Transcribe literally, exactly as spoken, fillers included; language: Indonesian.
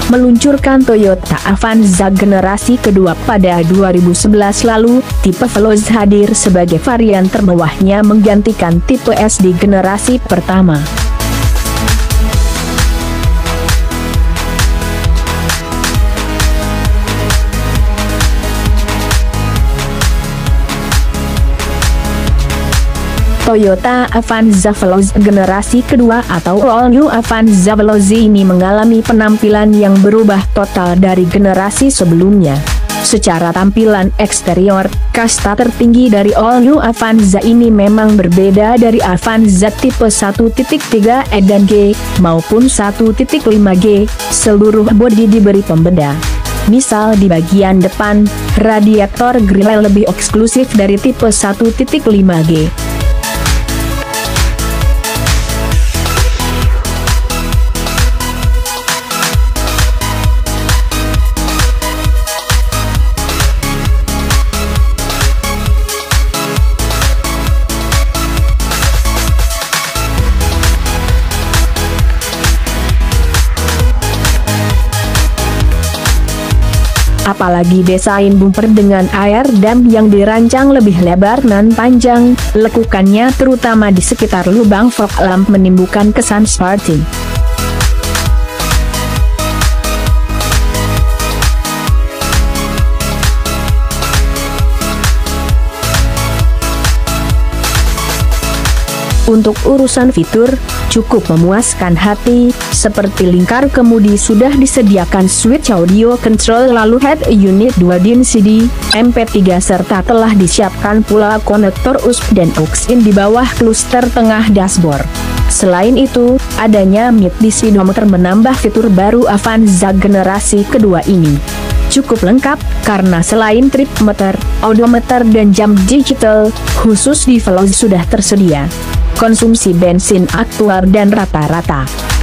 meluncurkan Toyota Avanza generasi kedua pada dua ribu sebelas lalu. Tipe Veloz hadir sebagai varian termewahnya menggantikan tipe S di generasi pertama. Toyota Avanza Veloz generasi kedua atau All New Avanza Veloz ini mengalami penampilan yang berubah total dari generasi sebelumnya. Secara tampilan eksterior, kasta tertinggi dari All New Avanza ini memang berbeda dari Avanza tipe satu titik tiga E dan G, maupun satu titik lima G, seluruh bodi diberi pembeda. Misal di bagian depan, radiator grill lebih eksklusif dari tipe satu titik lima G. Apalagi desain bumper dengan air dam yang dirancang lebih lebar dan panjang, lekukannya terutama di sekitar lubang fog lamp menimbulkan kesan sporty. Untuk urusan fitur, cukup memuaskan hati, seperti lingkar kemudi sudah disediakan switch audio control, lalu head unit dua din C D, M P tiga, serta telah disiapkan pula konektor U S B dan aux in di bawah kluster tengah dashboard. Selain itu, adanya mid disc speedometer menambah fitur baru Avanza generasi kedua ini. Cukup lengkap, karena selain trip meter, odometer dan jam digital, khusus di Veloz sudah tersedia. Konsumsi bensin aktual dan rata-rata